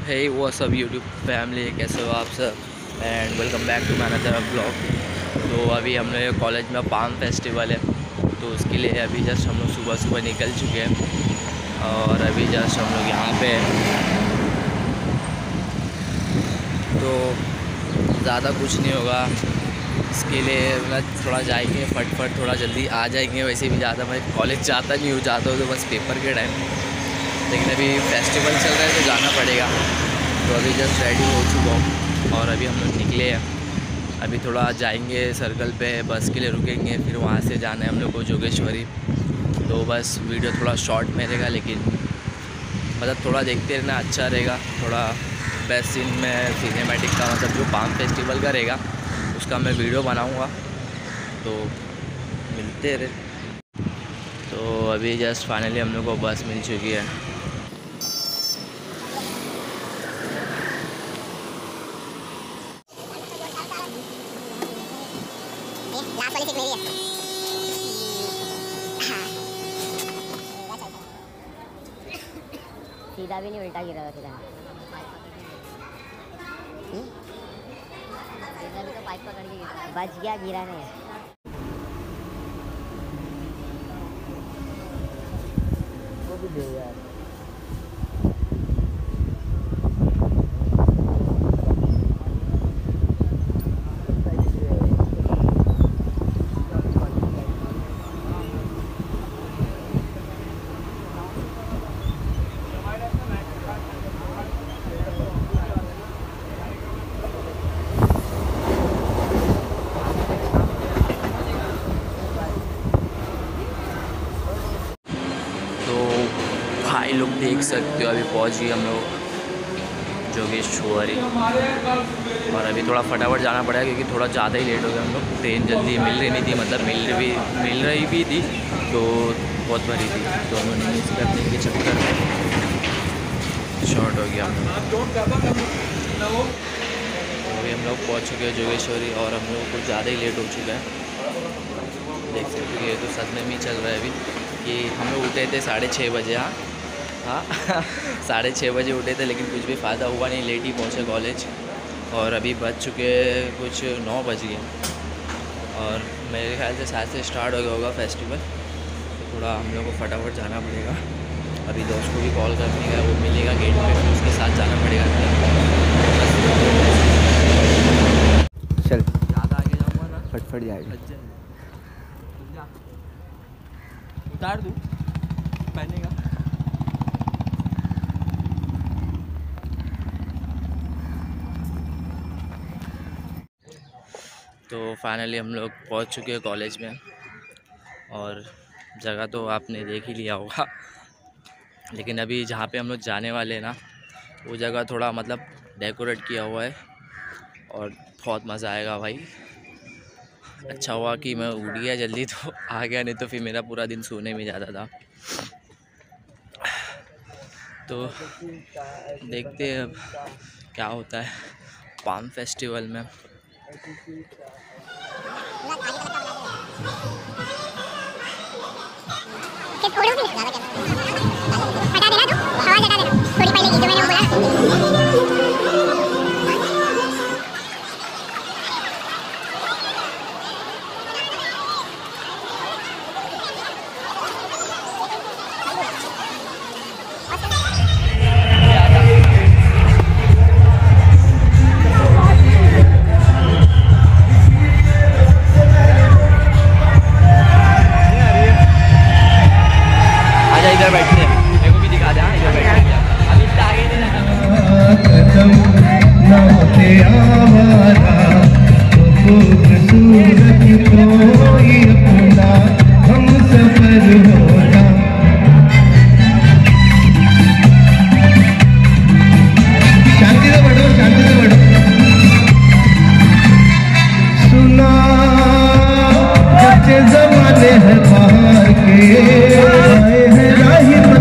हे वो सब YouTube family, कैसे हो आप सब? And welcome back to my another blog. तो अभी हम लोग कॉलेज में पाम फेस्टिवल है, तो उसके लिए अभी जस्ट हम लोग सुबह निकल चुके हैं और अभी जस्ट हम लोग यहाँ पे तो ज़्यादा कुछ नहीं होगा। इसके लिए मतलब थोड़ा जाएंगे फटफट, थोड़ा जल्दी आ जाएंगे। वैसे भी ज़्यादा मैं कॉलेज जाता नहीं हूँ, जाता हूँ तो बस पेपर के टाइम, लेकिन अभी फेस्टिवल चल रहा है तो जाना पड़ेगा। तो अभी जस्ट रेडी हो चुका हूँ और अभी हम लोग निकले हैं। अभी थोड़ा जाएंगे सर्कल पे, बस के लिए रुकेंगे, फिर वहाँ से जाना है हम लोग को जोगेश्वरी। तो बस वीडियो थोड़ा शॉर्ट में रहेगा, लेकिन मतलब थोड़ा देखते रहना, अच्छा रहेगा। थोड़ा बेस्ट सीन में सिनेमैटिक का मतलब जो पाम फेस्टिवल का रहेगा उसका मैं वीडियो बनाऊँगा, तो मिलते रहे। तो अभी जस्ट फाइनली हम लोग को बस मिल चुकी है। सीधा भी नहीं, उल्टा गिरा था सीधा। सीधा भी तो पाइप पकड़ के गिरा, बच गया, गिरा नहीं। वो भी दे यार। भाई लोग देख सकते हो अभी पहुंच गए हम लोग जोगेश्वरी, और अभी थोड़ा फटाफट जाना पड़ेगा क्योंकि थोड़ा ज़्यादा ही लेट हो गया हम लोग। ट्रेन जल्दी मिल रही नहीं थी, मतलब मिल रही भी थी तो बहुत भरी थी, तो हम लोगों ने मिस करने के चक्कर में शॉर्ट हो गया। तो अभी हम लोग पहुँच चुके हैं जोगेश्वरी और हम लोग कुछ ज़्यादा ही लेट हो चुका है। देख सकते हो ये तो सदमे में ही चल रहा है अभी कि हम लोग उठे थे 6:30 बजे। हाँ 6:30 बजे उठे थे, लेकिन कुछ भी फ़ायदा हुआ नहीं, लेट ही पहुँचे कॉलेज। और अभी बज चुके कुछ 9 बज गए और मेरे ख्याल से शायद से स्टार्ट हो गया होगा फेस्टिवल। तो थोड़ा हम लोग को फटाफट जाना पड़ेगा। अभी दोस्त को भी कॉल करने का, वो मिलेगा गेट पे, फिर उसके साथ जाना पड़ेगा। चल ज़्यादा आगे जाऊँगा ना फटफट जाएगा। उतार दूँ पहनेगा। तो फाइनली हम लोग पहुंच चुके हैं कॉलेज में, और जगह तो आपने देख ही लिया होगा, लेकिन अभी जहाँ पे हम लोग जाने वाले हैं ना, वो जगह थोड़ा मतलब डेकोरेट किया हुआ है और बहुत मज़ा आएगा भाई। अच्छा हुआ कि मैं उठ गया जल्दी तो आ गया, नहीं तो फिर मेरा पूरा दिन सोने में जाता था। तो देखते हैं अब क्या होता है पाम फेस्टिवल में। इधर बैठते हैं, मेरे को भी दिखा दे। हाँ इधर बैठते हैं, अभी इससे आगे नहीं शांति से बढ़ो, शांति से बढ़ो। सुना बच्चे जमाने हैं बाहर के, आए हैं राही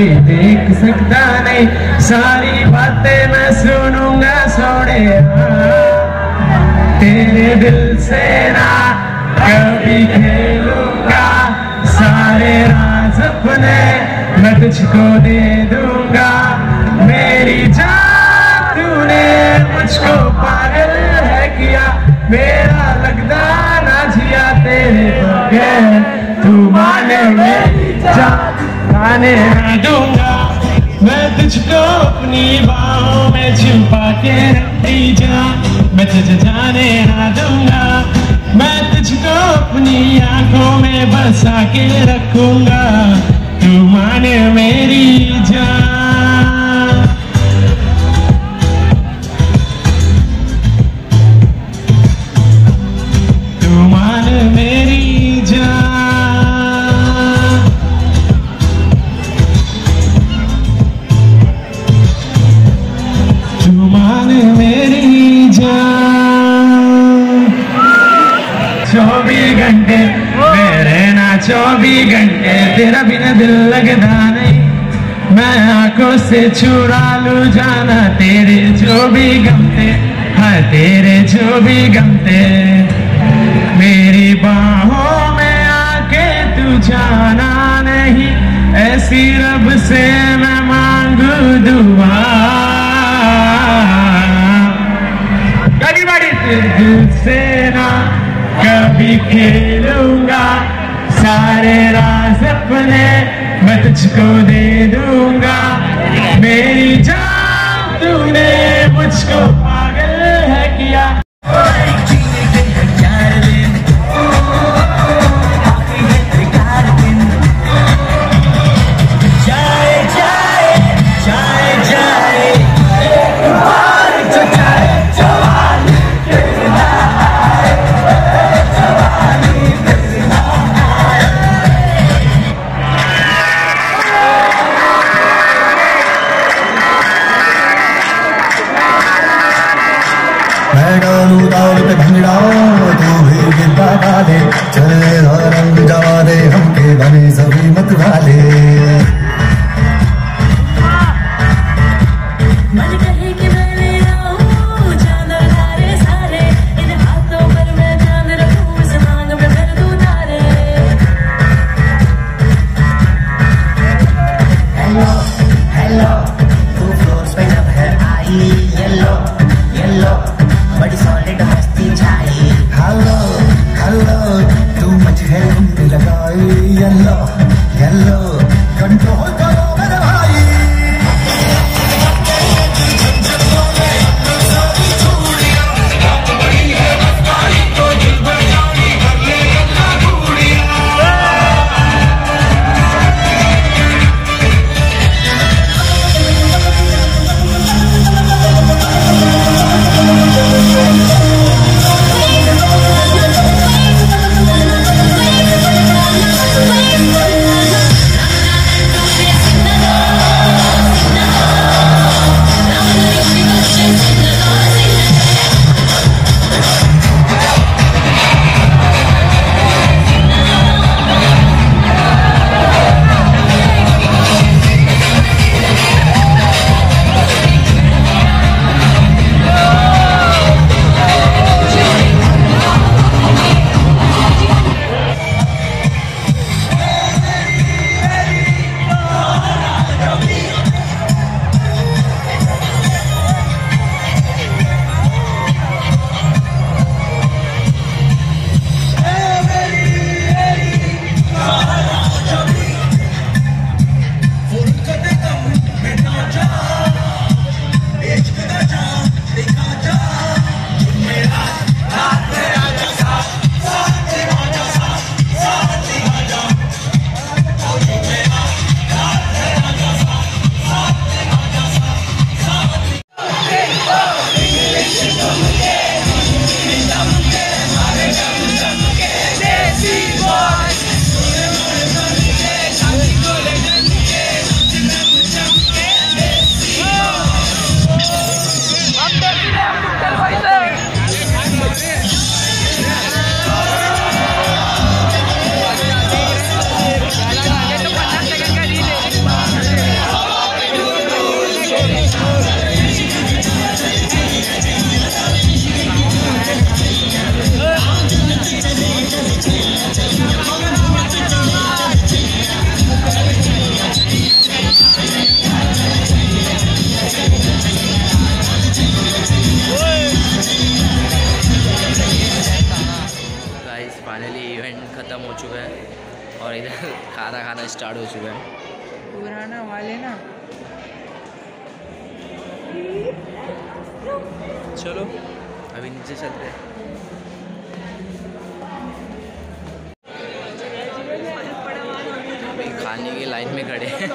देख सकता नहीं, सारी बातें मैं सुनूंगा सोने, तेरे दिल से ना कभी खेलूंगा, सारे राज अपने मैं तुझको दे दूंगा। मेरी जान तूने मुझको पागल है किया, मेरा लगता ना जिया तेरे बगैर, तू माने मेरी जान खाने ना दूंगा, मैं तुझको अपनी बाहों में छुपा के रखी जा, मैं तुझे जाने ना दूंगा, मैं तुझको अपनी आंखों में बसा के रखूंगा, तू माने मेरी जान। तू मान मेरी जान, तू मान मेरी जान। 24 घंटे मेरे ना 24 घंटे तेरा बिना दिल लगता नहीं, मैं आंखों से चुरा लूं जाना तेरे जो भी गमते, हाँ तेरे जो भी गमते, मेरी बाहों में आके तू जाना नहीं, ऐसी रब से मैं मांगू दुआ, कभी बड़ी दिल से ना कभी खेलूंगा, सारे राज अपने मैं तुझको दे दूंगा, मेरी जान तूने मुझको पागल है किया। मैं डालू ताल पे भंगड़ा तू भी गिद्दा डाले, चले रंग जवा दे हमके बने सभी मत वाले। मन कहे कि मैं ले आऊं चांद तारे सारे, इन हाथों पर मैं चांद रखूं, इस मांग में भर दूं तारे। हेलो हेलो तू फ्लोर्स पे जब है आई, येलो येलो बड़ी सॉलिड मस्ती छाई। हेलो हेलो तू मुझे घूमने लगाई, येलो येलो इधर खाना स्टार्ट हो चुका है। पुराना वाले ना। चलो अभी नीचे चलते हैं। अभी खाने की लाइन में खड़े हैं।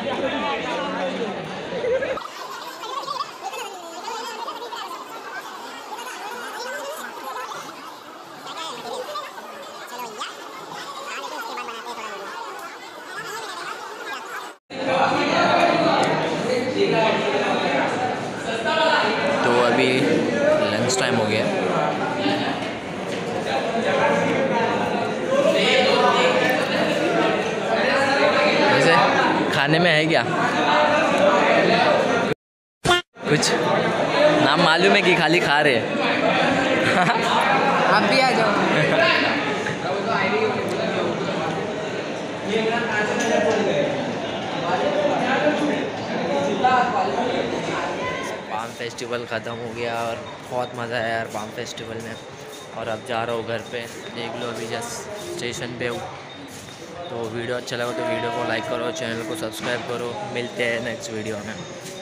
तो अभी लंच टाइम हो गया। वैसे खाने में है क्या कुछ? नाम मालूम है कि खाली खा रहे हैं? आप भी आ जाओ। पाम फेस्टिवल ख़त्म हो गया और बहुत मज़ा आया यार पाम फेस्टिवल में। और अब जा रहा हूँ घर पे। देख लो अभी जस्ट स्टेशन पे हूँ। तो वीडियो अच्छा लगा तो वीडियो को लाइक करो, चैनल को सब्सक्राइब करो। मिलते हैं नेक्स्ट वीडियो में।